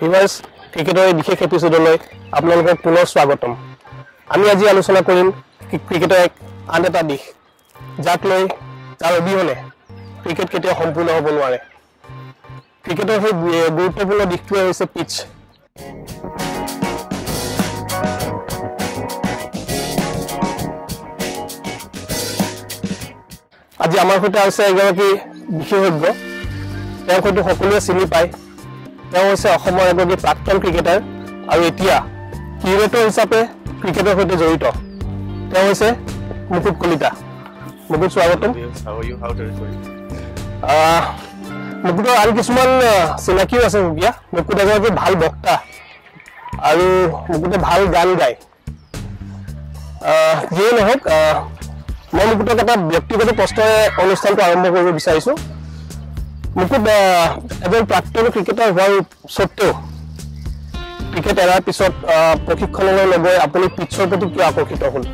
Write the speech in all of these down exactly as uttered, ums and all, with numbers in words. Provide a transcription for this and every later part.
Viewers ক্ৰিকেটৰ এই বিশেষ এপিসোডলৈ আপোনালোকক পুনৰ স্বাগতম আমি আজি আলোচনা কৰিম ক্ৰিকেটৰ এক আন এটা দিশ যাক লৈ তাৰ অবিহনে ক্ৰিকেট কেতিয়াও সম্পূৰ্ণ হ'ব নোৱাৰে ক্ৰিকেটৰ সেই গুৰুত্বপূৰ্ণ দিশটোৱে হৈছে পিচ আজি আমাৰ সৈতে আছে এগৰাকী বিশেষজ্ঞ তেওঁ হয়তো সকলোৱে চিনি পায় তেওঁ হৈছে অসমৰ এগৰাকী প্ৰাক্তন ক্ৰিকেটাৰ আৰু এতিয়া কিউৰেটৰ হিচাপে ক্ৰিকেটৰ সৈতে জড়িত তেওঁ হৈছে মুকুট কলিতা মুকুট স্বাগতম How are you? How are you? আহ মুকুটৰ আৰু কিছুমান চিনাকিও আছে মুকিয়া মুকুট এগৰাকী ভাল বক্তা আৰু মুকুটে ভাল গান গায় আহ যিয়ে নহওক মই মুকুটক এটা ব্যক্তিগত প্ৰশ্নৰে অনুষ্ঠানটো আৰম্ভ কৰিব বিচাৰিছো মুকুট এজন প্ৰাক্তন ক্ৰিকেটাৰ হোৱাৰ সত্ত্বেও ক্ৰিকেট এৰাৰ পিছত প্ৰশিক্ষণলৈ লগৈ আপুনি পিচৰ প্ৰতি কিয় আকৰ্ষিত হ'ল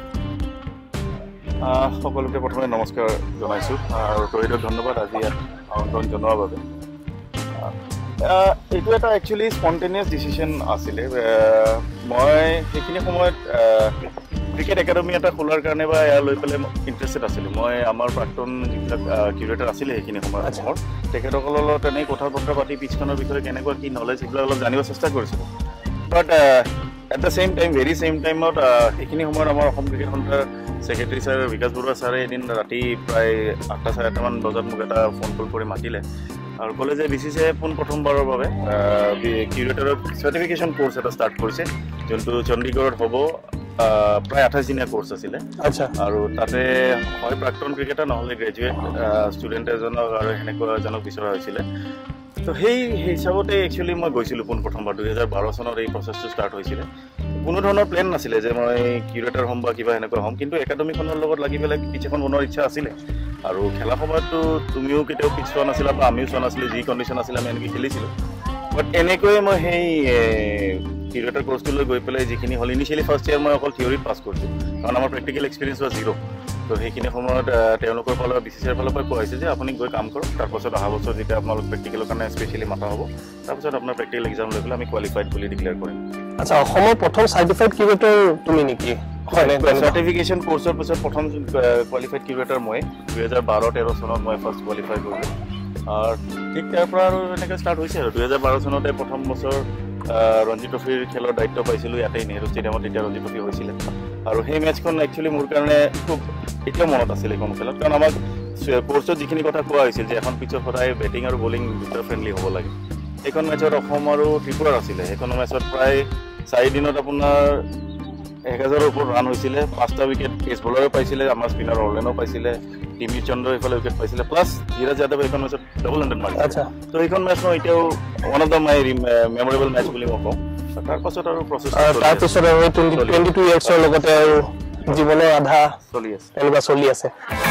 সকলোকে প্ৰথমে নমস্কাৰ জনাইছো আৰু তৰিদক ধন্যবাদ আজি ইয়াত আমন্ত্ৰণ জনোৱাৰ বাবে এইটো এটা একচুৱেলি স্পণ্টেনিয়াছ ডিচিশ্যন আছিলে মই সেইখিনি সময়ত ক্ৰিকেট একাডেমি এটা খোলাৰ কাৰণে বা ইয়াৰ লৈ পেলাই ইণ্টাৰেষ্টেড আছিলোঁ মই আমাৰ প্ৰাক্তন যিবিলাক কিউৰেটাৰ আছিলে সেইখিনি সময়ত মোৰ তেখেতসকলৰ লগত এনেই কথা বতৰা পাতি পিচখনৰ বিষয়ে কেনেকুৱা কি নলেজ এইবিলাক অলপ জানিব চেষ্টা কৰিছিলোঁ but at the same time very same টাইমত সেইখিনি সময়ত আমাৰ অসম ক্ৰিকেট সন্থাৰ ছেক্ৰেটাৰী ছাৰ বিকাশ বৰুৱা ছাৰে এদিন ৰাতি প্ৰায় আঠটা চাৰে আঠটামান বজাত মোক এটা ফোন কল কৰি মাতিলে আৰু ক'লে যে বি চি চি আই পোন প্ৰথমবাৰৰ বাবে কিউৰেটাৰৰ চাৰ্টিফিকেশ্যন কৰ্চ এটা ষ্টাৰ্ট কৰিছে যোনটো চণ্ডীগড়ত হ'ব প্ৰায় আঠাইছ দিনীয়া কোৰ্চ আছিলে আচ্ছা আৰু তাতে হয় প্ৰাক্তন ক্ৰিকেটাৰ নহ'লে গ্ৰেজুৱেট ষ্টুডেণ্ট এজনক আৰু সেনেকুৱা এজনক বিচৰা হৈছিলে তো সেই হিচাপতে একচুৱেলি মই গৈছিলোঁ পোনপ্ৰথমবাৰ দুহেজাৰ বাৰ চনত এই প্ৰচেছটো ষ্টাৰ্ট হৈছিলে কোনো ধৰণৰ প্লেন নাছিলে যে মই কিউৰেটাৰ হ'ম বা কিবা সেনেকুৱা হ'ম কিন্তু একাডেমিখনৰ লগত লাগি পেলাই পিচ এখন বনোৱাৰ ইচ্ছা আছিলে আৰু খেলা সময়ততো তুমিও কেতিয়াও পিচ চোৱা নাছিলা বা আমিও চোৱা নাছিলোঁ যি কণ্ডিশ্যন আছিলে আমি এনেকৈ খেলিছিলোঁ বাট এনেকৈয়ে মই সেই কিউৰেটাৰ কোৰ্চটোলৈ গৈ পেলাই যিখিনি হ'ল ইনিচিয়েলি ফাৰ্ষ্ট ইয়াৰ মই অকল থিয়ৰিত পাছ কৰিছোঁ কাৰণ আমাৰ প্ৰেক্টিকেল এক্সপিৰিয়েঞ্চ হোৱা জিৰ' তো সেইখিনি সময়ত তেওঁলোকৰ ফালৰ বি চি চি আইৰ ফালৰ পৰা কোৱা হৈছে যে আপুনি গৈ কাম কৰক তাৰপাছত অহা বছৰ যেতিয়া আপোনালোক প্ৰেক্টিকেলৰ কাৰণে স্পেচিয়েলি মাতা হ'ব তাৰপাছত আপোনাৰ প্ৰেক্টিকেল এক্সাম লৈ পেলাই আমি কোৱালিফাইড বুলি ডিক্লেয়াৰ কৰিম আচ্ছা অসমৰ প্ৰথম চাৰ্টিফাইড কিউৰেটৰ তুমি নেকি চাৰ্টিফিকেশ্যন কোৰ্চৰ পিছত প্ৰথম কোৱালিফাইড কিউৰেটাৰ মই দুহেজাৰ বাৰ তেৰ চনত মই ফাৰ্ষ্ট কোৱালিফাই কৰিলোঁ আৰু ঠিক তাৰ পৰা আৰু এনেকৈ ষ্টাৰ্ট হৈছে আৰু দুহেজাৰ বাৰ চনতে প্ৰথম বছৰ ৰঞ্জী ট্ৰফিৰ খেলৰ দায়িত্ব পাইছিলোঁ ইয়াতে নেহেৰু ষ্টেডিয়ামত তেতিয়া ৰঞ্জী ট্ৰফি হৈছিলে আৰু সেই মেটচখন একচুৱেলি মোৰ কাৰণে খুব এতিয়াও মনত আছিলে এইখন খেলত কাৰণ আমাক কোৰ্চত যিখিনি কথা কোৱা হৈছিল যে এখন পিছত সদায় বেটিং আৰু বলিং দুটা ফ্ৰেণ্ডলি হ'ব লাগে সেইখন মেটচত অসম আৰু ত্ৰিপুৰাৰ আছিলে সেইখন মেটচত প্ৰায় চাৰিদিনত আপোনাৰ এক হাজাৰৰ ওপৰত ৰান হৈছিলে পাঁচটা উইকেট পেচ বলাৰো পাইছিলে আমাৰ স্পিনাৰ অৰ্লেনো পাইছিলে টিমি চন্দ্ৰ এইফালে উইকেট পাইছিলে প্লাছ ধীৰাজ যাদৱ এইখন মেচত ডাবল হাণ্ড্ৰেড মাৰিছে তো এইখন মেচ মই এতিয়াও one of the my memorable match বুলি মই কওঁ তাৰপাছত আৰু প্ৰচেছ তাৰপিছত আৰু টুৱেণ্টি টু ইয়াৰ্ছৰ লগতে আৰু জীৱনৰ আধা চলি আছে এনেকুৱা চলি আছে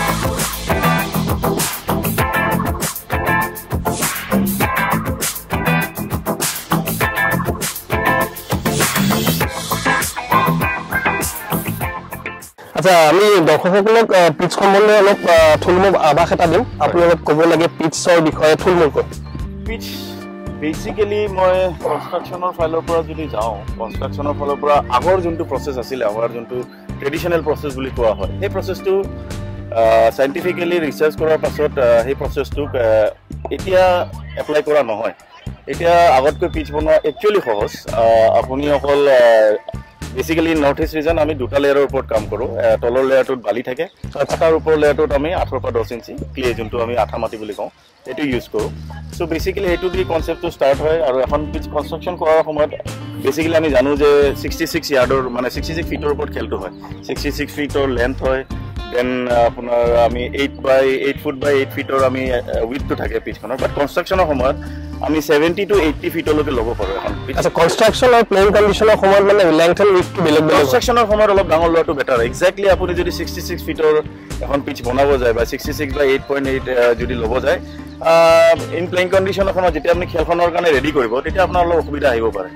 আচ্ছা আমি দৰ্শকসকলক পিচ সম্বন্ধে অলপ থুলমূল আভাস এটা দিম আপুনি অলপ ক'ব লাগে পিচৰ বিষয়ে থুলমূলকৈ পিচ বেচিকেলি মই কনষ্ট্ৰাকশ্যনৰ ফালৰ পৰা যদি যাওঁ কনষ্ট্ৰাকশ্যনৰ ফালৰ পৰা আগৰ যোনটো প্ৰচেছ আছিলে আমাৰ যোনটো ট্ৰেডিশ্যনেল প্ৰচেছ বুলি কোৱা হয় সেই প্ৰচেছটো চাইণ্টিফিকেলি ৰিচাৰ্চ কৰাৰ পাছত সেই প্ৰচেছটোক এতিয়া এপ্লাই কৰা নহয় এতিয়া আগতকৈ পিচ বনোৱা একচুৱেলি সহজ আপুনি অকল বেচিকেলি নৰ্থ ইষ্ট ৰিজন আমি দুটা লেয়াৰৰ ওপৰত কাম কৰোঁ তলৰ লেয়াৰটোত বালি থাকে তাৰ ওপৰৰ লেয়াৰটোত আমি আঠৰ পৰা দহ ইঞ্চি ক্লে যোনটো আমি আঠা মাটি বুলি কওঁ সেইটো ইউজ কৰোঁ চ' বেচিকেলি সেইটো দি কনচেপ্টটো ষ্টাৰ্ট হয় আৰু এখন পিচ কনষ্ট্ৰাকশ্যন কৰাৰ সময়ত বেচিকেলি আমি জানো যে ছিক্সটি ছিক্স ইয়াৰ্ডৰ মানে ছিক্সটি ছিক্স ফিটৰ ওপৰত খেলটো হয় ছিক্সটি ছিক্স ফিটৰ লেন্থ হয় দেন আপোনাৰ আমি eight by eight foot by eight ফিটৰ আমি উইথটো থাকে পিচখনৰ বাট কনষ্ট্ৰাকশ্যনৰ সময়ত আমি সেভেন্টি টু এইটি ফিটলৈকে ল'ব পাৰোঁ এখন আচ্ছা কনষ্ট্ৰাকশ্যন আৰু প্লেইং কণ্ডিশ্যনৰ সময়ত মানে লেংথ এণ্ড উইথটো বেলেগ বেলেগ কনষ্ট্ৰাকশ্যনৰ সময়ত অলপ ডাঙৰ লোৱাটো বেটাৰ এক্সেক্টলি আপুনি যদি ছিক্সটি ছিক্স ফিটৰ এখন পিচ বনাব যায় বা sixty six by eight point eight যদি ল'ব যায় ইন প্লেইং কণ্ডিশ্যনৰ সময়ত যেতিয়া আপুনি খেলখনৰ কাৰণে ৰেডি কৰিব তেতিয়া আপোনাৰ অলপ অসুবিধা আহিব পাৰে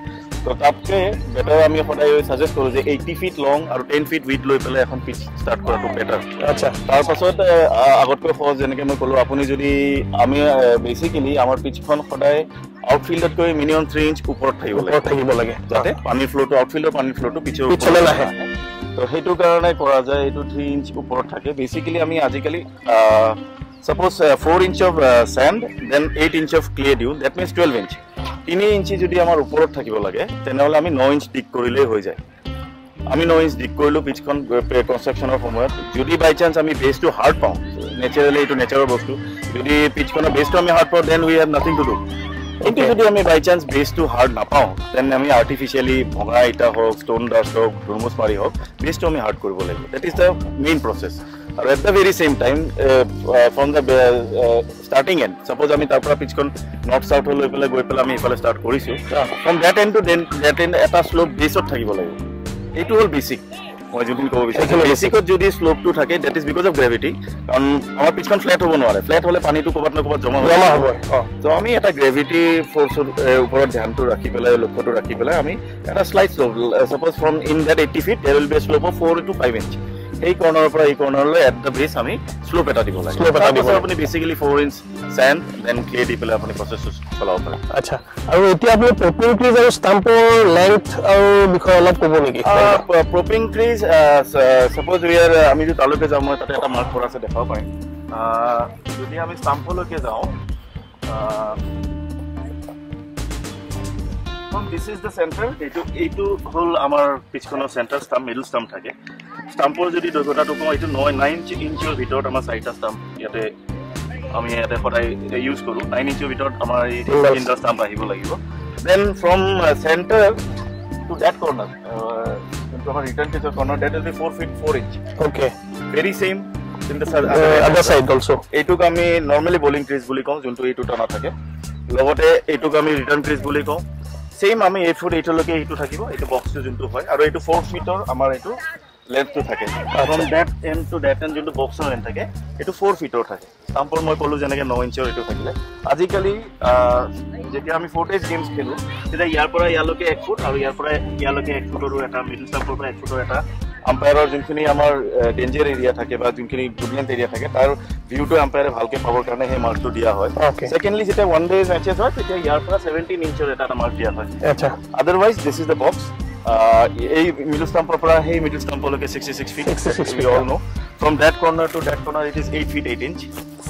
তো তাতকে বেটাৰ আমি সদায় সাজেষ্ট কৰোঁ যে eighty ফিট লং আৰু ten ফিট উইথ লৈ পেলাই এখন পিচ ষ্টাৰ্ট কৰাটো বেটাৰ আচ্ছা তাৰ পাছত আগতকৈ সহজ যেনেকৈ মই ক'লোঁ আপুনি যদি আমি বেচিকেলি আমাৰ পিচখন সদায় আউটফিল্ডতকৈ মিনিমাম থ্ৰী ইঞ্চ ওপৰত থাকিব লাগে থাকিব লাগে যাতে পানীৰ ফ্ল'টো আউটফিল্ডৰ পানীৰ ফ্ল'টো পিছৰ পিছলৈ নাহে তো সেইটো কাৰণে কৰা যায় এইটো থ্ৰী ইঞ্চ ওপৰত থাকে বেচিকেলি আমি আজিকালি suppose uh, four inch of uh, sand then eight inch of clay দিওঁ that means twelve inch তিনি ইঞ্চি যদি আমাৰ ওপৰত থাকিব লাগে তেনেহ'লে আমি nine ইঞ্চ ডিক কৰিলেই হৈ যায় আমি nine ইঞ্চ ডিক কৰিলোঁ পিচখন কনষ্ট্ৰাকশ্যনৰ সময়ত যদি বাই চান্স আমি বেছটো হাৰ্ড পাওঁ নেচাৰেলি এইটো নেচাৰৰ বস্তু যদি পিচখনৰ বেছটো আমি হাৰ্ড পাওঁ then we have nothing to do কিন্তু যদি আমি বাই চান্স বেছটো হাৰ্ড নাপাওঁ দেন আমি আৰ্টিফিচিয়েলি ভঙা ইটা হওক ষ্টোন ডাষ্ট হওক ধুমুচ মাৰি হওক বেছটো আমি হাৰ্ড কৰিব লাগিব that is the main process আৰু at the very same time from the starting and suppose আমি তাৰ পৰা পিচখন নৰ্থ চাউথ লৈ পেলাই গৈ পেলাই আমি এইফালে ষ্টাৰ্ট কৰিছোঁ from that end to then that end এটা শ্লোপ বেছত থাকিব লাগিব এইটো হ'ল বেচিক মই যদি ক'ব বিচাৰিছোঁ বেচিকত যদি শ্লোপটো থাকে that is because of gravity কাৰণ আমাৰ পিচখন ফ্লেট হ'ব নোৱাৰে ফ্লেট হ'লে পানীটো ক'ৰবাত নহয় ক'ৰবাত জমা জমা হ'ব তো আমি এটা গ্ৰেভিটি ফ'ৰ্চৰ ওপৰত ধ্যানটো ৰাখি পেলাই লক্ষ্যটো ৰাখি পেলাই আমি এটা slide slope suppose from in that eighty feet there will be slope of four to five inch এই কৰ্ণৰৰ পৰা এই কৰ্ণৰলৈ এট দ্য বেছ আমি শ্লোপ এটা দিব লাগে শ্লোপ এটা দিব আপুনি basically four inch sand then clay দি পেলাই আপুনি প্ৰচেছটো চলাব পাৰে আচ্ছা আৰু এতিয়া আপুনি প্ৰপিং ক্ৰিজ আৰু ষ্টাম্পৰ লেংথ আৰু বিষয়ে অলপ ক'ব নেকি প্ৰপিং ক্ৰিজ ছাপ'জ উই আৰ আমি যদি তালৈকে যাওঁ মই তাতে এটা মাৰ্ক কৰা আছে দেখাব পাৰিম যদি আমি ষ্টাম্পলৈকে যাওঁ দিছ ইজ দ্য চেণ্টাৰ এইটো এইটো হ'ল আমাৰ পিচখনৰ চেণ্টাৰ ষ্টাম্প মিডল ষ্টাম্প থাকে ষ্টাম্পৰ যদি দৈৰ্ঘ্যতাটো কওঁ এইটো নয় নাইন ইঞ্চৰ ভিতৰত আমাৰ চাৰিটা ষ্টাম্প ইয়াতে আমি ইয়াতে সদায় ইউজ কৰোঁ নাইন ইঞ্চৰ ভিতৰত আমাৰ এই তিনিটা ষ্টাম্প আহিব লাগিব then from centre to that corner যোনটো আমাৰ ৰিটাৰ্ণ পিচৰ corner that will be four feet four inch okay very same in the other side also' এইটোক আমি নৰ্মেলি বলিং ক্ৰিজ বুলি কওঁ যোনটো এইটো টনা থাকে লগতে এইটোক আমি ৰিটাৰ্ণ ক্ৰিজ বুলি কওঁ সেম আমি এইট ফুট এইটলৈকে এইটো থাকিব এইটো বক্সটো যোনটো হয় আৰু এইটো ফ'ৰ ফিটৰ আমাৰ এইটো লেন্থটো থাকে from that end to that end যোনটো বক্সৰ লেন্থ থাকে এইটো ফ'ৰ ফিটৰ থাকে ষ্টাম্পৰ মই ক'লোঁ যেনেকৈ ন ইঞ্চৰ এইটো থাকিলে আজিকালি যেতিয়া আমি ফ'ৰ্টেজ গেমছ খেলোঁ তেতিয়া ইয়াৰ পৰা ইয়ালৈকে এক ফুট আৰু ইয়াৰ পৰা ইয়ালৈকে এক ফুটৰো এটা মিডল ষ্টাম্পৰ পৰা এক ফুটৰ এটা আম্পায়াৰৰ যোনখিনি আমাৰ ডেঞ্জাৰ এৰিয়া থাকে বা যোনখিনি গুডলেণ্ড এৰিয়া থাকে তাৰ ভিউটো আম্পায়াৰে ভালকৈ পাবৰ কাৰণে সেই মাৰ্কটো দিয়া হয় ছেকেণ্ডলি যেতিয়া ওৱান ডে মেচেছ হয় তেতিয়া ইয়াৰ পৰা ছেভেণ্টিন ইঞ্চৰ এটা এটা মাৰ্ক দিয়া হয় আচ্ছা otherwise this is the box এই মিডল ষ্টাম্পৰ পৰা সেই মিডল ষ্টাম্পলৈকে sixty six feet we all know from that corner to that corner it is eight feet eight inch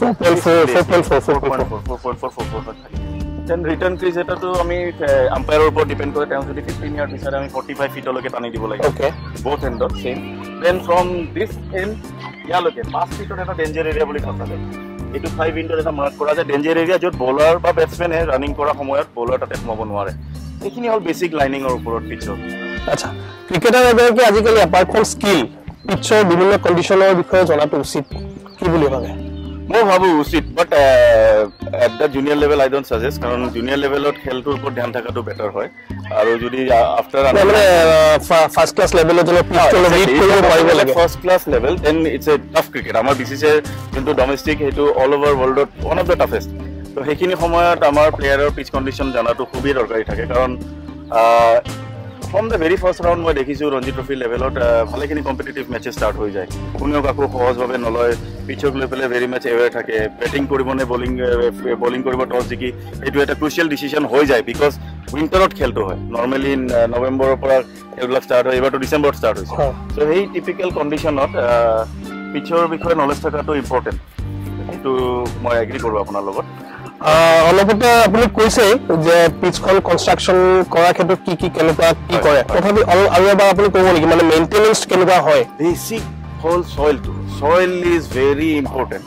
then return crease এটাটো আমি আম্পায়াৰৰ ওপৰত ডিপেণ্ড কৰে তেওঁ যদি ফিফটিন ইয়াৰ বিচাৰে আমি ফৰ্টি ফাইভ ফিটলৈকে টানি দিব লাগিব বথ এণ্ডত same then from this end ইয়ালৈকে পাঁচ ফিটৰ এটা ডেঞ্জাৰ এৰিয়া বুলি কোৱা যায় এইটো ফাইভ ইণ্টৰ এটা মাৰ্ক কৰা যায় ডেঞ্জাৰ এৰিয়া য'ত বলাৰ বা বেটছমেনে ৰানিং কৰাৰ সময়ত বলাৰ তাতে সোমাব নোৱাৰে এইখিনি হ'ল বেচিক লাইনিঙৰ ওপৰত পিছৰ আচ্ছা ক্ৰিকেটাৰ এগৰাকী আজিকালি এপাৰ্ট ফ্ৰম স্কিল পিছৰ বিভিন্ন কণ্ডিশ্যনৰ বিষয়ে জনাটো উচিত কি বুলি ভাবে মই ভাবোঁ উচিত but at the junior level I don't suggest কাৰণ জুনিয়ৰ লেভেলত খেলটোৰ ওপৰত ধ্যান থকাটো বেটাৰ হয় আৰু যদি আফটাৰ মানে ফাৰ্ষ্ট ক্লাছ লেভেলত যদি পিছটো ৰিড কৰিব পাৰিব লাগে first class level then it's a tough cricket আমাৰ বি চি চি যোনটো ডমেষ্টিক সেইটো অল অভাৰ ৱৰ্ল্ডত ওৱান অফ দ্য টাফেষ্ট তো সেইখিনি সময়ত আমাৰ প্লেয়াৰৰ পিচ কণ্ডিশ্যন জনাটো খুবেই দৰকাৰী থাকে কাৰণ from the very first round মই দেখিছোঁ ৰঞ্জি ট্ৰফি লেভেলত ভালেখিনি কম্পিটিটিভ মেচেছ ষ্টাৰ্ট হৈ যায় কোনেও কাকো সহজভাৱে নলয় পিছক লৈ পেলাই ভেৰি মেচ এৱেৰ থাকে বেটিং কৰিব নে বলিং বলিং কৰিব টছ জিকি এইটো এটা ক্ৰুচিয়েল ডিচিশ্যন হৈ যায় বিকজ উইণ্টাৰত খেলটো হয় নৰ্মেলি নৱেম্বৰৰ পৰা এইবিলাক ষ্টাৰ্ট হয় এইবাৰতো ডিচেম্বৰত ষ্টাৰ্ট হৈছে চ' সেই টিপিকেল কণ্ডিশ্যনত পিছৰ বিষয়ে নলেজ থকাটো ইম্পৰ্টেণ্ট সেইটো মই এগ্ৰী কৰোঁ আপোনাৰ লগত অলপতে আপুনি কৈছে যে পিচখন কনষ্ট্ৰাকশ্যন কৰাৰ ক্ষেত্ৰত কি কি কেনেকুৱা কি কৰে তথাপি আৰু এবাৰ আপুনি ক'ব নেকি মানে মেইনটেনেঞ্চ কেনেকুৱা হয় বেচিক হ'ল চইলটো চইল ইজ ভেৰি ইম্পৰ্টেণ্ট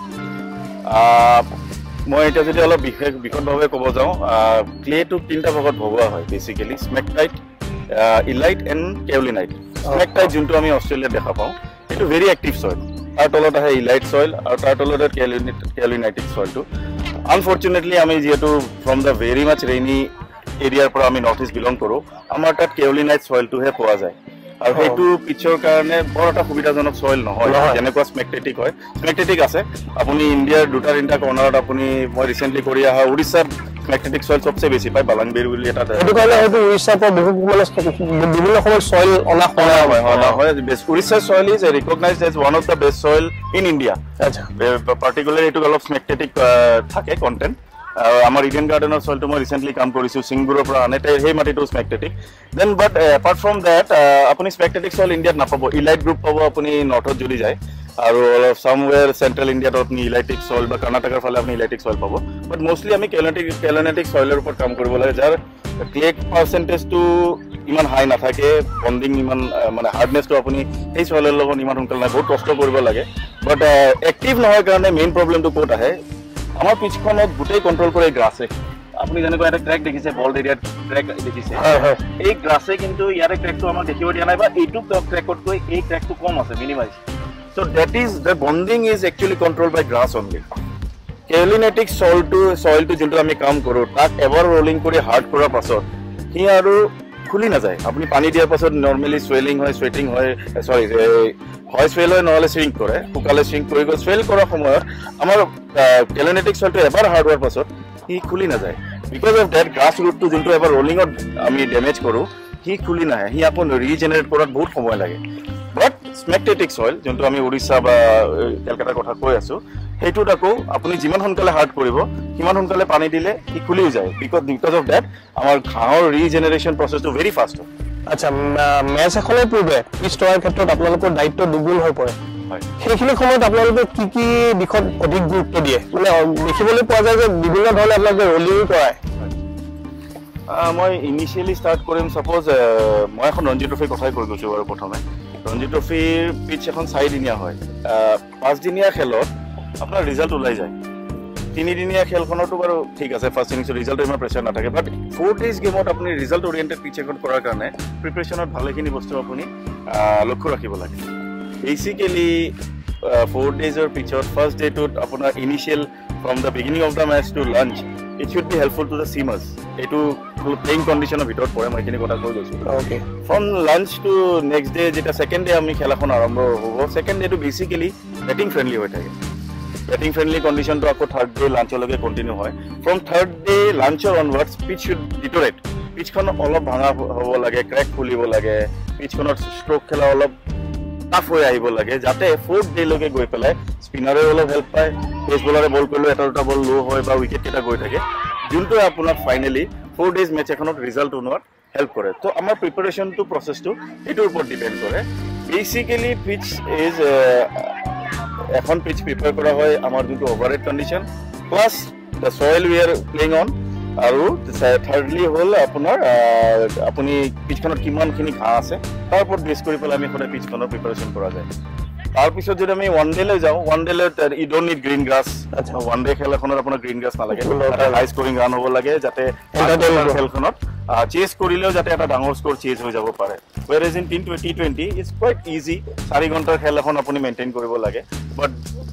মই এতিয়া যদি অলপ বিশেষ বিশদভাৱে ক'ব যাওঁ ক্লেটোক তিনিটা ভাগত ভগোৱা হয় basically smectite illite and kaolinite smectite যোনটো আমি অষ্ট্ৰেলিয়াত দেখা পাওঁ সেইটো ভেৰি এক্টিভ চইল তাৰ তলত আহে ইলাইট চইল আৰু তাৰ তলত কেউলিনাইটিক চইলটো আনফৰ্চুনেটলি আমি যিহেতু from the very much rainy এৰিয়াৰ পৰা আমি নৰ্থ ইষ্ট বিলং কৰোঁ আমাৰ তাত কেউলিনাইট চইলটোহে পোৱা যায় আৰু সেইটো পিচৰ কাৰণে বৰ এটা সুবিধাজনক চইল নহয় যেনেকুৱা স্মেকটেটিক হয় স্মেকটেটিক আছে আপুনি ইণ্ডিয়াৰ দুটা তিনিটা কৰ্ণাৰত আপুনি মই ৰিচেণ্টলি কৰি অহা উৰিষ্যাত ম্যাগনেটিক সয়েল সবচেয়ে বেশি পায় বালাংবেৰ বুলি এটা এটো কাৰণে হয়তো উৰিষ্যাৰ পৰা বহু মানে বিভিন্ন সময়ত সয়েল অনা হয় হয় হয় হয় উৰিষ্যাৰ soil is recognised as one of the best soil in India আচ্ছা পাৰ্টিকুলাৰলি এটো অলপ ম্যাগনেটিক থাকে কন্টেন্ট আমাৰ ইডেন গাৰ্ডেনৰ সয়েলটো মই ৰিসেন্টলি কাম কৰিছো সিংগুৰৰ পৰা আনেতে সেই মাটিটো magnetic then but apart from that আপুনি ম্যাগনেটিক সয়েল ইণ্ডিয়াত নাপাব ইলাইট গ্ৰুপ পাব আপুনি নৰ্থত যদি যায় আৰু অলপ সামৱেৰ সেন্ট্ৰেল ইণ্ডিয়াত আপুনি ইলাইটিক সয়েল বা কৰ্ণাটকৰ ফালে আপুনি ইলাইটিক সয়েল পাব বাট মোস্টলি আমি কেলনেটিক কেলনেটিক সয়েলৰ ওপৰত কাম কৰিব লাগে যাৰ ক্লে পাৰ্চেন্টেজটো ইমান হাই নাথাকে বন্ডিং ইমান মানে হাৰ্ডনেছটো আপুনি এই সয়েলৰ লগত ইমান সোনকালে নাই বহুত কষ্ট কৰিব লাগে বাট এক্টিভ নহয় কাৰণে মেইন প্ৰব্লেমটো ক'ত আহে আমাৰ পিচখনত গোটেই কন্ট্ৰোল কৰে গ্ৰাছে আপুনি যেনেকৈ এটা ট্ৰেক দেখিছে বল্ড এৰিয়াত ট্ৰেক দেখিছে এই গ্ৰাছে কিন্তু ইয়াৰে ট্ৰেকটো আমাক দেখিব দিয়া নাই বা এইটো ট্ৰেকতকৈ এই ট্ৰেকটো কম আছে minimise so that is the bonding is actually controlled by grass only kaolinetic soil to soil to junto ami kaam koru tak ever rolling kori hard kora pasot hi aru khuli na jay apni pani diar pasot normally swelling hoy sweating hoy sorry hoy swell hoy নহলে shrink kore ukale shrink kori go swell kora samoyot amar kaolinetic soil to ever hard hor pasot hi khuli na jay because of that grass root to junto ever rolling ot ami damage koru hi khuli na hai hi apon regenerate korat bahut samoy lage but magnetic soil যোনটো আমি উৰিষ্যা বা কলকাতাৰ কথা কৈ আছো হেতু তাকো আপুনি যিমান সোনকালে হাৰ্ড কৰিব কিমান সোনকালে পানী দিলে ই খুলিও যায় বিকজ বিকজ অফ দ্যাট আমাৰ ঘাঁহৰ ৰিজেনেৰেশ্যন প্ৰচেছটো ভেৰি ফাষ্ট হয় আচ্ছা মেচ এখনৰ পূৰ্বে পিচ তৈয়াৰ ক্ষেত্ৰত আপোনালোকৰ দায়িত্ব দুগুণ হৈ পৰে সেইখিনি সময়ত আপোনালোকে কি কি দিশত অধিক গুৰুত্ব দিয়ে মানে দেখিবলৈ পোৱা যায় যে বিভিন্ন ধৰণে আপোনালোকে ৰলিং কৰায় মই ইনিচিয়েলি ষ্টাৰ্ট কৰিম সাপোজ মই এখন ৰঞ্জি ট্ৰফিৰ কথাই কৈ গৈছো আৰু প্ৰথমে ৰঞ্জি ট্ৰফিৰ পিচ এখন চাৰিদিনীয়া হয় পাঁচদিনীয়া খেলত আপোনাৰ ৰিজাল্ট ওলাই যায় তিনিদিনীয়া খেলখনতো বাৰু ঠিক আছে ফাৰ্ষ্ট ইনিংছৰ ৰিজাল্ট ইমান প্ৰেছাৰ নাথাকে বাট ফ'ৰ ডেজ গেমত আপুনি ৰিজাল্ট অৰিয়েণ্টেড পিচ এখন কৰাৰ কাৰণে প্ৰিপেৰেশ্যনত ভালেখিনি বস্তু আপুনি লক্ষ্য ৰাখিব লাগে বেচিকেলি ফ'ৰ ডেজৰ পিছত ফাৰ্ষ্ট ডেটোত আপোনাৰ initial from the beginning of the match to lunch it should be helpful to the seamers etu playing condition of ভিতৰত পৰে মই কিনি কথা কৈ গৈছো okay from lunch to next day যেটা second day আমি খেলাখন আৰম্ভ হ'ব second day to basically batting friendly হৈ থাকে batting friendly condition to আকৌ third day lunch লগে কন্টিনিউ হয় from third day lunch onwards pitch should deteriorate pitch খন অলপ ভাঙা হ'ব লাগে crack খুলিব লাগে pitch খনৰ stroke খেলা অলপ টাফ হৈ আহিব লাগে যাতে fourth day লগে গৈ পেলাই স্পিনাৰে অলপ হেল্প পায় পেস বলাৰে বল কৰিলে এটা দুটা বল লো হয় বা উইকেট কেটা গৈ থাকে যোনটো আপোনাৰ ফাইনালি four days ম্যাচ এখনত ৰিজাল্ট উনোৱাত হেল্প কৰে তো আমাৰ প্ৰিপাৰেচন টু প্ৰসেসটো এটোৰ ওপৰত ডিপেন্ড কৰে বেসিক্যালি পিচ ইজ এখন পিচ প্ৰিপেয়াৰ কৰা হয় আমাৰ যোনটো overhead condition plus the soil we are playing on আৰু থাৰ্ডলি হল আপোনাৰ আপুনি পিচখনত কিমানখিনি ঘাঁহ আছে তাৰ ওপৰত বেছ কৰি পেলাই আমি সদায় পিচখনৰ প্ৰিপাৰেচন কৰা যায় তাৰ পিছত যদি আমি ওয়ান ডে লৈ যাওঁ ওয়ান ডে লৈ you don't need green grass আচ্ছা ওয়ান ডে খেলখনত আপোনাৰ গ্ৰীণ গ্ৰাছ নালাগে এটা হাই স্কোৰিং ৰান হ'ব লাগে যাতে খেলখনত চেজ কৰিলেও যাতে এটা ডাঙৰ স্কোৰ চেজ হৈ যাব পাৰে whereas in T twenty is quite easy চাৰি ঘণ্টাৰ খেল এখন আপুনি মেইনটেইন কৰিব লাগে বাট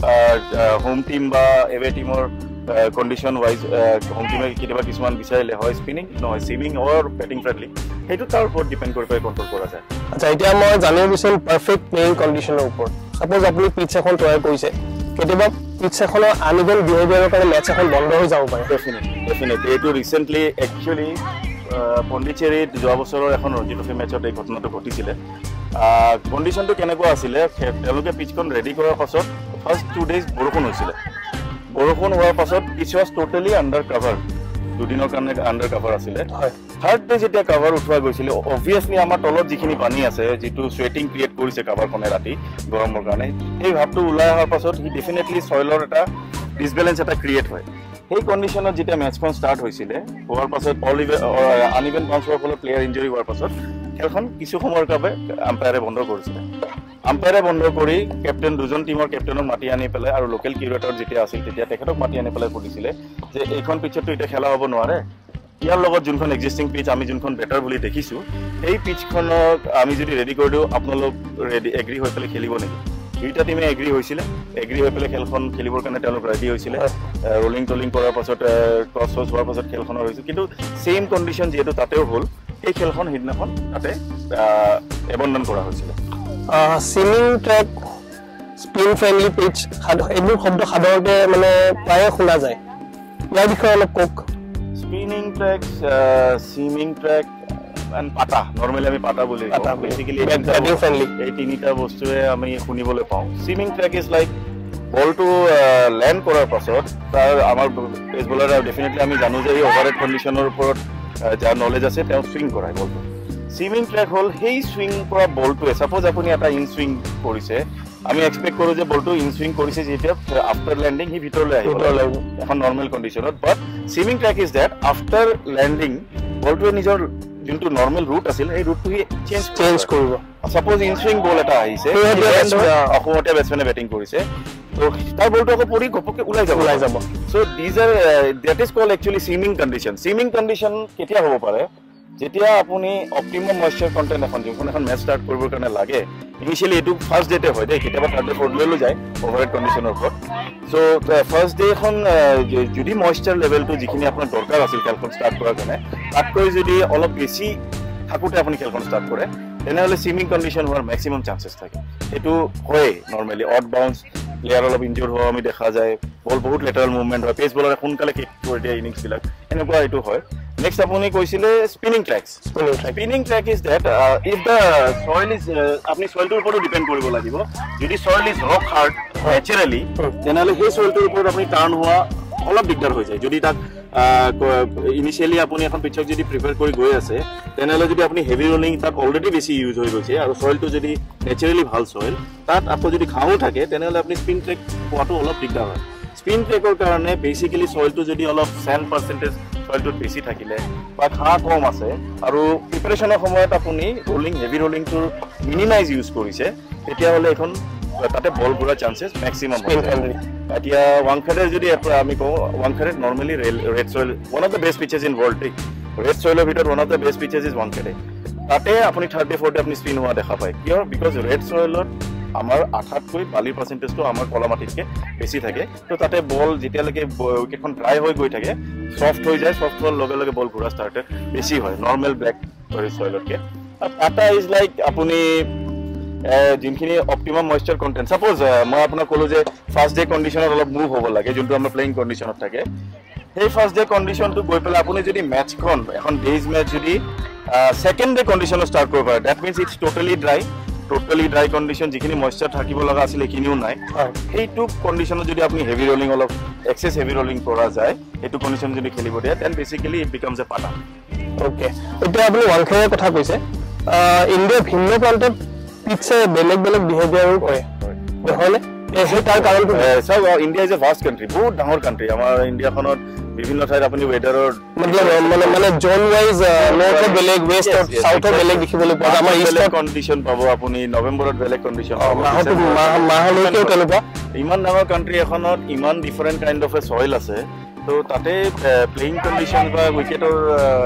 হোম টিম বা এৱে টিমৰ কন্ডিশন ওয়াইজ হোম টিমে কেতিয়াবা কিছুমান বিচাৰিলে হয় স্পিনিং নহয় সিমিং অৰ বেটিং ফ্ৰেণ্ডলি সেইটো তাৰ ওপৰত ডিপেন্ড কৰি পেলাই কন্ট্ৰোল কৰা যায় আচ্ছা এতিয়া মই জানিব বিচাৰিম পাৰফেক্ট প্লেইং কন্ডিশনৰ ওপৰত সাপোজ আপুনি পিচ এখন তৈয়াৰ কৰিছে কেতিয়াবা পিচ এখনৰ আনইভেন বিহেভিয়াৰৰ কাৰণে মেচ এখন বন্ধ হৈ যাব পাৰে ডেফিনেটলি ডেফিনেটলি এইটো ৰিসেন্টলি একচুয়ালি পণ্ডিচেৰীত যোৱা বছৰৰ এখন ৰঞ্জি ট্ৰফি মেচত এই ঘটনাটো ঘটিছিলে কণ্ডিশ্যনটো কেনেকুৱা আছিলে তেওঁলোকে পিচখন ৰেডি কৰাৰ পাছত ফাৰ্ষ্ট টু ডেজ বৰষুণ হৈছিলে বৰষুণ হোৱাৰ পাছত pitch was totally under cover দুদিনৰ কাৰণে আণ্ডাৰ কাভাৰ আছিলে থাৰ্ড ডে যেতিয়া কাভাৰ উঠোৱা গৈছিলে অবভিয়াছলি আমাৰ তলত যিখিনি পানী আছে যিটো চুৱেটিং ক্ৰিয়েট কৰিছে কাভাৰখনে ৰাতি গৰমৰ কাৰণে সেই ভাৱটো ওলাই অহাৰ পাছত সি ডেফিনেটলি চইলৰ এটা ডিছবেলেঞ্চ এটা ক্ৰিয়েট হয় সেই কণ্ডিশ্যনত যেতিয়া মেচখন ষ্টাৰ্ট হৈছিলে হোৱাৰ পাছত অল আনইভেন বাউন্স হোৱাৰ ফলত প্লেয়াৰ ইঞ্জৰি হোৱাৰ পাছত খেলখন কিছু সময়ৰ বাবে আম্পায়াৰে বন্ধ কৰিছিলে আম্পায়াৰে বন্ধ কৰি কেপ্টেইন দুজন টিমৰ কেপ্টেইনক মাতি আনি পেলাই আৰু লোকেল কিউৰেটৰ যেতিয়া আছিল তেতিয়া তেখেতক মাতি আনি পেলাই সুধিছিলে যে এইখন পিচতটো এতিয়া খেলা হ'ব নোৱাৰে ইয়াৰ লগত যোনখন এক্সিষ্টিং পিচ আমি যোনখন বেটাৰ বুলি দেখিছোঁ সেই পিচখনক আমি যদি ৰেডি কৰি দিওঁ আপোনালোক ৰেডি এগ্ৰি হৈ পেলাই খেলিব নেকি দুইটা টিমে এগ্ৰি হৈছিলে এগ্ৰি হৈ পেলাই খেলখন খেলিবৰ কাৰণে তেওঁলোক ৰেডি হৈছিলে ৰোলিং টলিং কৰাৰ পাছত টছ টছ হোৱাৰ পাছত খেলখনৰ হৈছিল কিন্তু ছেইম কণ্ডিশ্যন যিহেতু তাতেও হ'ল এই খেলখন সিদিনাখন তাতে এবণ্ডন কৰা হৈছিলে seaming track spin friendly pitch এইবোৰ শব্দ সাধাৰণতে মানে প্ৰায়ে শুনা যায় ইয়াৰ বিষয়ে অলপ কওক spinning track seaming track and pata normally আমি পাতা বুলি কওঁ বেসিক্যালি ব্যাটিং ফ্ৰেন্ডলি এই তিনিটা বস্তুৱে আমি শুনিবলৈ পাওঁ সিমিং ট্ৰেক ইজ লাইক বলটো ল্যান্ড কৰাৰ পাছত তাৰ আমাৰ পেস বলাৰ ডেফিনেটলি আমি জানো যে এই ওভাৰহেড কণ্ডিশ্যনৰ ওপৰত যাৰ নলেজ আছে তেওঁ সুইং কৰায় বলটো সিমিং ট্ৰেক হল সেই সুইং কৰা বলটোৱে সাপোজ আপুনি এটা ইন সুইং কৰিছে আমি এক্সপেক্ট কৰো যে বলটো ইন সুইং কৰিছে যেতিয়া আফটাৰ ল্যান্ডিং হি ভিতৰলৈ আহিব এখন নৰ্মেল কণ্ডিশ্যনত but seaming track is that after landing বলটোৱে নিজৰ যোনটো নৰ্মেল ৰুট আছিল এই ৰুটটো হি চেঞ্জ চেঞ্জ কৰিব সাপোজ ইন সুইং বল এটা আহিছে অসমতে বেটসমেনে বেটিং কৰিছে তো তাৰ বলটো আকৌ পৰি ঘপকে ওলাই যাব ওলাই যাব so these are that is called actually seaming condition seaming condition কেতিয়া হ'ব পাৰে যেতিয়া আপুনি অপটিমাম ময়েশ্চাৰ কন্টেন্ট এখন যখন এখন ম্যাচ স্টার্ট কৰিবৰ কাৰণে লাগে ইনিশিয়ালি এটো ফার্স্ট ডেতে হয় দে কেতিয়াবা থার্ড ডে ফোর্থ ডেলৈ যায় ওভাৰহেড কণ্ডিশ্যনৰ ওপৰত সো ফার্স্ট ডে এখন যদি ময়েশ্চাৰ লেভেলটো যিখিনি আপোনাৰ দৰকাৰ আছিল খেলখন স্টার্ট কৰাৰ কাৰণে তাতকৈ যদি অলপ বেছি থাকোতে আপুনি খেলখন স্টার্ট কৰে তেনেহলে সিমিং কণ্ডিশ্যন হোৱাৰ ম্যাক্সিমাম চান্সেস থাকে এটো হয় নরমালি অড বাউন্স প্লেয়ার অলপ ইনজুর হোৱা আমি দেখা যায় বল বহুত লেটারাল মুভমেন্ট হয় পেস বলাৰে সোনকালে কিক কৰি দিয়ে ইনিংস বিলাক এনেকুৱা এটো হয় নেক্সট আপুনি কৈছিলে spinning tracks spinning track spinning track is that if the soil is আপনি সয়েলটোৰ ওপৰত ডিপেন্ড কৰিব লাগিব যদি soil is rock hard naturally তেনেহলে সেই সয়েলটোৰ ওপৰত আপুনি টাৰ্ন হোৱা অলপ দিগদাৰ হৈ যায় যদি তাক ইনিশিয়ালি আপুনি এখন পিচক যদি প্ৰিপেয়াৰ কৰি গৈ আছে তেনেহলে যদি আপুনি হেভি ৰলিং তাক অলৰেডি বেছি ইউজ হৈ গৈছে আৰু সয়েলটো যদি ন্যাচাৰালি ভাল সয়েল তাত আকৌ যদি ঘাঁও থাকে তেনেহলে আপুনি স্পিন ট্ৰেক পোৱাটো অলপ দিগদাৰ হয় স্পিন ট্ৰেকৰ কাৰণে বেসিক্যালি সয়েলটো যদি অলপ স্যান্ড পার্সেন্টেজ সয়েলটোত বেছি থাকিলে বা ঘাঁহ কম আছে আৰু প্ৰিপাৰেচনৰ সময়ত আপুনি ৰলিং হেভি ৰলিংটোৰ মিনিমাইজ ইউজ কৰিছে তেতিয়াহলে এখন তাতে বল ঘূৰাৰ চান্সেস ম্যাক্সিমাম হয় এতিয়া ওয়াংখেডেৰ যদি আমি কওঁ Wankhede normally red soil one of the best pitches in world red সয়েলৰ ভিতৰত one of the best pitches is Wankhede তাতে আপুনি থাৰ্ড ডে ফ'ৰ্থ ডে আপুনি স্পিন হোৱা দেখা পায় কিয় বিকজ ৰেড সয়েলত আমাৰ আঠাতকৈ বালিৰ পাৰ্চেন্টেজটো আমাৰ কলা মাটিতকৈ বেছি থাকে তো তাতে বল যেতিয়ালৈকে উইকেটখন ড্ৰাই হৈ গৈ থাকে সফট হৈ যায় সফট হোৱাৰ লগে লগে বল ঘূৰা ষ্টাৰ্ট বেছি হয় নৰ্মেল ব্লেক সয়েলতকৈ টাটা ইজ লাইক আপুনি যোনখিনি অপটিমাম ময়েশ্চাৰ কন্টেন্ট সাপোজ মই আপোনাক ক'লো যে ফাৰ্ষ্ট ডে কণ্ডিশ্যনত অলপ মুভ হ'ব লাগে যোনটো আমাৰ প্লেইং কণ্ডিশ্যনত থাকে সেই ফাৰ্ষ্ট ডে কণ্ডিশ্যনটো গৈ পেলাই আপুনি যদি মেটচখন এখন ডেইজ মেচ যদি সেকেন্ড ডে কণ্ডিশ্যনত ষ্টাৰ্ট কৰিব পাৰে that means it's totally dry totally dry condition যিখিনি ময়েশ্চাৰ থাকিব লগা আছিল সেইখিনিও নাই সেইটো কণ্ডিশ্যনত যদি আপুনি হেভি ৰলিং অলপ এক্সেছ হেভি ৰলিং কৰা যায় সেইটো কণ্ডিশ্যন যদি খেলিব দিয়ে then basically it becomes a pata okay এতিয়া আপুনি ওয়াংখেডৰ কথা কৈছে ইণ্ডিয়াৰ ভিন্ন প্ৰান্তত পিছে বেলেগ বেলেগ বিহেভিয়াৰো কৰে নহলে এই তাৰ কাৰণটো so India is a vast country বহুত ডাঙৰ কাণ্ট্ৰি আমাৰ ইণ্ডিয়াখনত বিভিন্ন ঠাইত আপুনি ওয়েদাৰৰ মতলব মানে মানে জোন ওয়াইজ নৰ্থ বেলেগ ওয়েষ্ট সাউথ বেলেগ দেখিবলৈ পোৱা আমাৰ ইষ্ট কণ্ডিশ্যন পাব আপুনি নৱেম্বৰত বেলেগ কণ্ডিশ্যন মাহটো মাহলৈকে কেনেকুৱা ইমান ডাঙৰ কাণ্ট্ৰি এখনত ইমান different kind of a soil আছে তো তাতে প্লেইং কণ্ডিশ্যন বা উইকেটৰ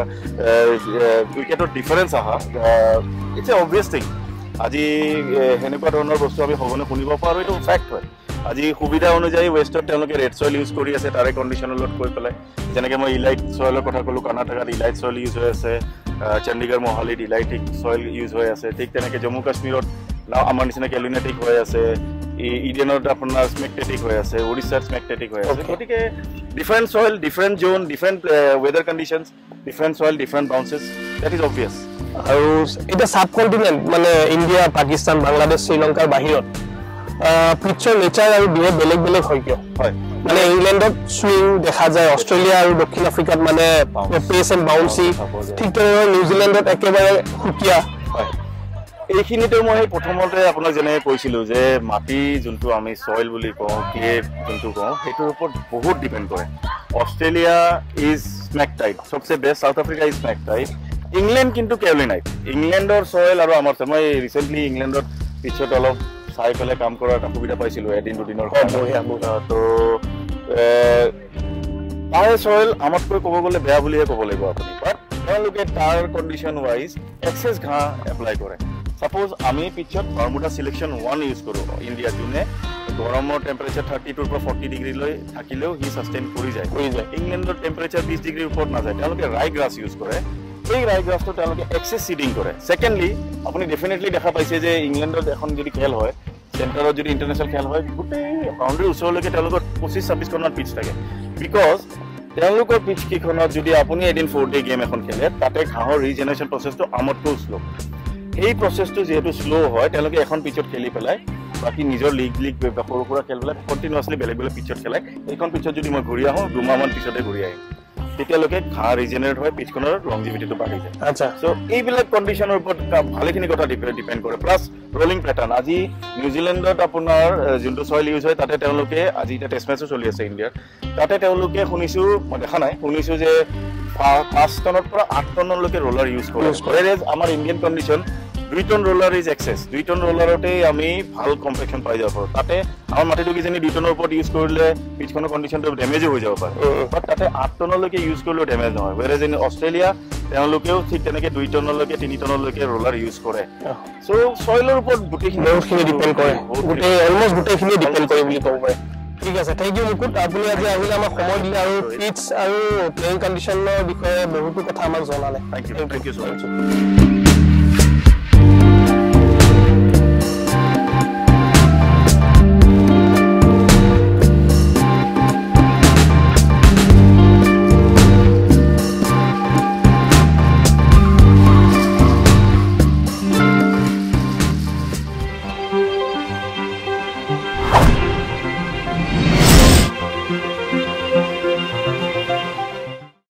উইকেটৰ ডিফাৰেঞ্চ আহা ইটছ এ অবভিয়াছ থিং আজি হেনেকুৱা ধৰণৰ বস্তু আমি সঘনে শুনিব পাৰোঁ এইটো ফেক্ট হয় আজি সুবিধা অনুযায়ী ওয়েষ্টত তেওঁলোকে ৰেড সয়েল ইউজ কৰি আছে তাৰে কণ্ডিশ্যনৰ লগত কৈ পেলাই যেনেকৈ মই ইলাইট সয়েলৰ কথা ক'লোঁ কৰ্ণাটকাত ইলাইট সয়েল ইউজ হৈ আছে চণ্ডীগড় মহালিত ইলাইটিক সয়েল ইউজ হৈ আছে ঠিক তেনেকৈ জম্মু কাশ্মীৰত আমাৰ নিচিনা কেলিনেটিক হৈ আছে ইডেনত আপোনাৰ স্মেকটেটিক হৈ আছে উৰিষ্যাত স্মেকটেটিক হৈ আছে গতিকে different soil different zone different weather conditions different soil different bounces that is obvious আৰু এটা সাব কন্টিনেন্ট মানে ইন্ডিয়া পাকিস্তান বাংলাদেশ শ্ৰীলংকাৰ বাহিৰত পিচৰ নেচাৰ আৰু বিহেভ বেলেগ বেলেগ হয় কিয় হয় মানে ইংলেণ্ডত সুইং দেখা যায় অস্ট্ৰেলিয়া আৰু দক্ষিণ আফ্ৰিকাত মানে পেস এণ্ড বাউন্সি ঠিক তেনেদৰে নিউজিলেণ্ডত একেবাৰে সুকীয়া হয় এইখিনিতে মই প্ৰথমতে আপোনাক যেনেকৈ কৈছিলোঁ যে মাটি যোনটো আমি সয়েল বুলি কওঁ ক্লে যোনটো কওঁ সেইটোৰ ওপৰত বহুত ডিপেণ্ড কৰে অষ্ট্ৰেলিয়া ইজ স্মেক টাইট সবচে best South Africa is smectite England কিন্তু কেৰলিনাইট ইংলেণ্ডৰ সয়েল আৰু আমাৰ মই ৰিচেণ্টলি ইংলেণ্ডত পিছত অলপ চাই পেলাই কাম কৰাৰ এটা সুবিধা পাইছিলোঁ এদিন দুদিনৰ তো তাৰ সয়েল আমাতকৈ ক'ব গ'লে বেয়া বুলিহে ক'ব লাগিব আপুনি বাট তেওঁলোকে তাৰ কণ্ডিশ্যন ৱাইজ এক্সেছ ঘাঁহ এপ্লাই কৰে সাপোজ আমি পিছত বাৰ্মুডা সিলেকশ্যন ওৱান ইউজ কৰোঁ ইণ্ডিয়া যোনে গৰমৰ টেম্পাৰেচাৰ থাৰ্টি টুৰ পৰা ফৰ্টি ডিগ্ৰীলৈ থাকিলেও সি ছাষ্টেইন কৰি যায় কৰি যায় ইংলেণ্ডৰ টেম্পাৰেচাৰ বিছ ডিগ্ৰীৰ ওপৰত নাযায় তেওঁলোকে ৰাই গ্ৰাছ ইউজ কৰে এই ৰাই গ্ৰাছটো তেওঁলোকে এক্সেছ চিডিং কৰে ছেকেণ্ডলি আপুনি ডেফিনেটলি দেখা পাইছে যে ইংলেণ্ডত এখন যদি খেল হয় চেণ্টাৰত যদি ইণ্টাৰনেশ্যনেল খেল হয় গোটেই বাউণ্ডেৰীৰ ওচৰলৈকে তেওঁলোকৰ পঁচিছ ছাব্বিছখনমান পিচ থাকে বিকজ তেওঁলোকৰ পিচ কেইখনত যদি আপুনি এদিন ফ'ৰ ডে গেম এখন খেলে তাতে ঘাঁহৰ ৰিজেনেৰেশ্যন প্ৰচেছটো আমতকৈ শ্ল' এই প্ৰচেছটো যিহেতু শ্ল' হয় তেওঁলোকে এখন পিচত খেলি পেলাই বাকী নিজৰ লিগ লিগ সৰু সুৰা খেলবিলাক কণ্টিনিউৱাছলি বেলেগ বেলেগ পিচত খেলাই এইখন পিচত যদি মই ঘূৰি আহোঁ দুমাহমান পিছতে ঘূৰি আহিম তেতিয়ালৈকে ঘাঁহ ৰিজেনেৰেট হয় পিচখনৰ লংজিভিটিটো বাঢ়ি যায় আচ্ছা চ' এইবিলাক কণ্ডিশ্যনৰ ওপৰত ভালেখিনি কথা ডিপেণ্ড কৰে প্লাছ ৰলিং পেটাৰ্ণ আজি নিউজিলেণ্ডত আপোনাৰ যোনটো চইল ইউজ হয় তাতে তেওঁলোকে আজি এতিয়া টেষ্ট মেচো চলি আছে ইণ্ডিয়াৰ তাতে তেওঁলোকে শুনিছোঁ মই দেখা নাই শুনিছোঁ যে পাঁচ টনৰ পৰা আঠ টনলৈকে ৰোলাৰ ইউজ কৰে ৱেৰেজ আমাৰ ইণ্ডিয়ান কণ্ডিশ্যন দুই টন ৰোলাৰ ইজ এক্সেছ দুই টন ৰোলাৰতে আমি ভাল কম্পেকশ্যন পাই যাব পাৰোঁ তাতে আমাৰ মাটিটো কিজানি দুই টনৰ ওপৰত ইউজ কৰিলে পিচখনৰ কণ্ডিশ্যনটো ডেমেজো হৈ যাব পাৰে বাট তাতে আঠ টনলৈকে ইউজ কৰিলেও ডেমেজ নহয় ৱেৰেজ ইন অষ্ট্ৰেলিয়া তেওঁলোকেও ঠিক তেনেকৈ দুই টনলৈকে তিনি টনলৈকে ৰোলাৰ ইউজ কৰে চ' চইলৰ ওপৰত গোটেইখিনি বহুতখিনি ডিপেণ্ড কৰে গোটেই অলমষ্ট গোটেইখিনি ডিপেণ্ড কৰে বুলি ক'ব পাৰে ঠিক আছে থেংক ইউ মুকুট আপুনি আজি আহিলে আমাক সময় দিলে আৰু পিটছ আৰু প্লেইং কণ্ডিশ্যনৰ বিষয়ে বহুতো কথা আমাক জনালে thank you thank you so' much